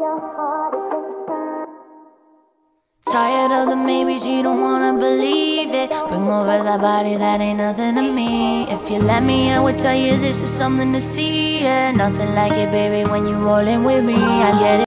Tired of the maybe, she don't wanna believe it. Bring over that body, that ain't nothing to me. If you let me, I would tell you this is something to see. Yeah, nothing like it, baby, when you rollin' with me. I get it.